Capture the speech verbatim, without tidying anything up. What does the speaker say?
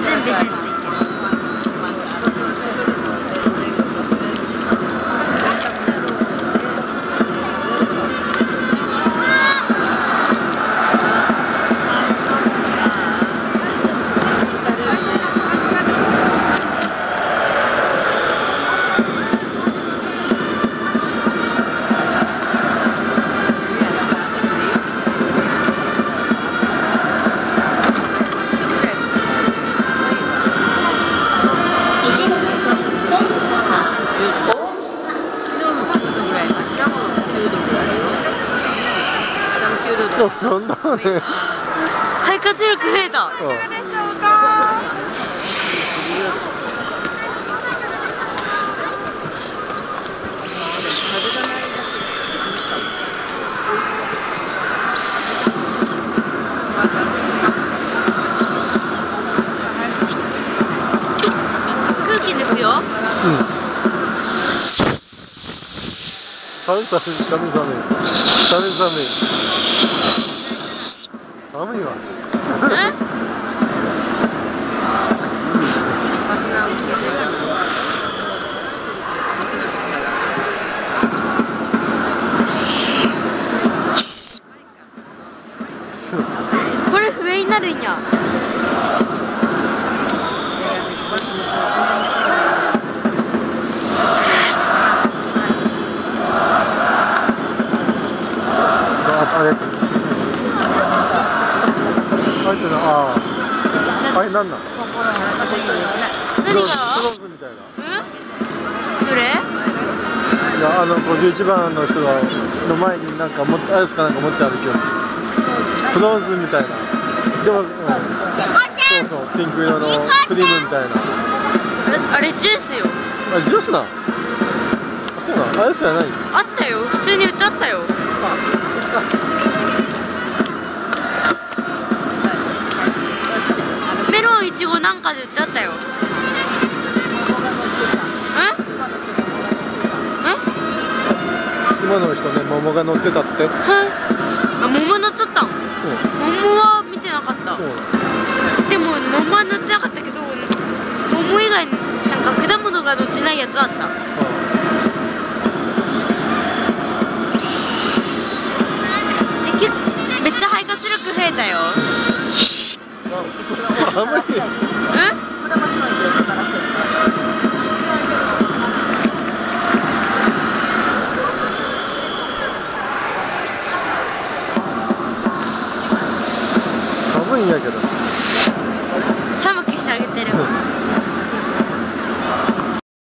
全部線ついてる。 そんなね。 肺活力増えた。 いかがでしょうか。 空気抜くよ。うん。 寒い寒い寒い寒い寒い寒い寒いわ。 これ笛になるんや。 あれ。入ってない。ああ。あれなんなん。 何が？ クロスみたいな。 うん？どれ？ いや、あのごじゅういちばんの人がの前になんか持ってアイスかなんか持って歩きよる。クローズみたいな。でも、うん、そうそうピンク色のクリームみたいな。 あれ、あれジュースよ。 あ、ジュースなん。あ、そうなん。アイスじゃない。 あったよ。普通に売ってあったよ。メロンいちごなんかで売ってあったよ。 今の人ね、桃が乗ってたって。 あ、桃乗っとったん。桃は見てなかった。でも桃は乗ってなかったけど、桃以外になんか果物が乗ってないやつあった。めっちゃ肺活力増えたよ。 寒い。 うん？